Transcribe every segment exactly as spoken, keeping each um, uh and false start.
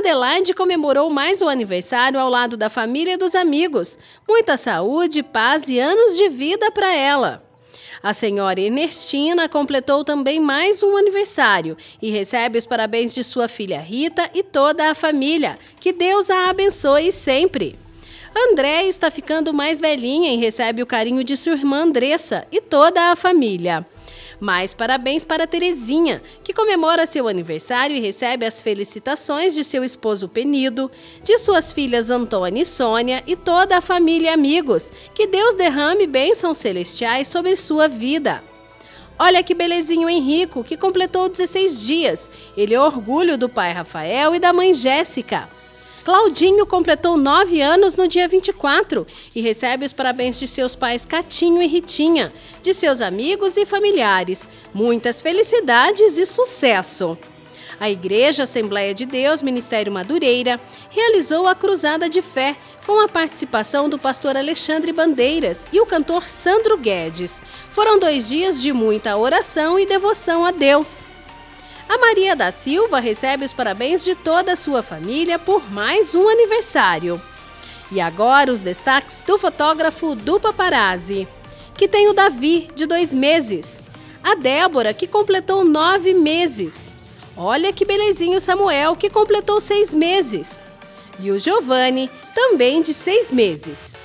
Adelaide comemorou mais um aniversário ao lado da família e dos amigos. Muita saúde, paz e anos de vida para ela. A senhora Ernestina completou também mais um aniversário e recebe os parabéns de sua filha Rita e toda a família. Que Deus a abençoe sempre. André está ficando mais velhinha e recebe o carinho de sua irmã Andressa e toda a família. Mais parabéns para Terezinha, que comemora seu aniversário e recebe as felicitações de seu esposo Penido, de suas filhas Antônia e Sônia e toda a família e amigos. Que Deus derrame bênçãos celestiais sobre sua vida. Olha que belezinho Henrico, que completou dezesseis dias. Ele é orgulho do pai Rafael e da mãe Jéssica. Claudinho completou nove anos no dia vinte e quatro e recebe os parabéns de seus pais Catinho e Ritinha, de seus amigos e familiares. Muitas felicidades e sucesso! A Igreja Assembleia de Deus, Ministério Madureira, realizou a Cruzada de Fé com a participação do pastor Alexandre Bandeiras e o cantor Sandro Guedes. Foram dois dias de muita oração e devoção a Deus. A Maria da Silva recebe os parabéns de toda a sua família por mais um aniversário. E agora os destaques do fotógrafo do Paparazzi, que tem o Davi, de dois meses. A Débora, que completou nove meses. Olha que belezinho Samuel, que completou seis meses. E o Giovanni, também de seis meses.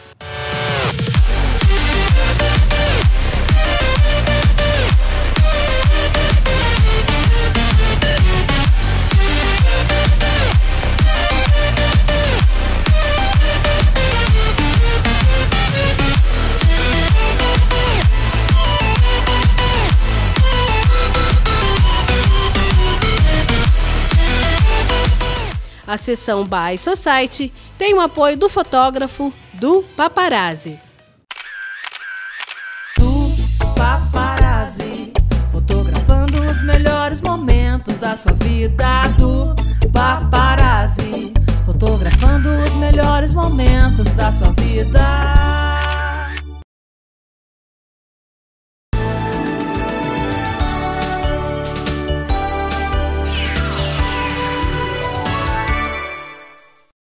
A seção By Society tem o apoio do fotógrafo do Paparazzi. Do Paparazzi, fotografando os melhores momentos da sua vida. Do Paparazzi, fotografando os melhores momentos da sua vida.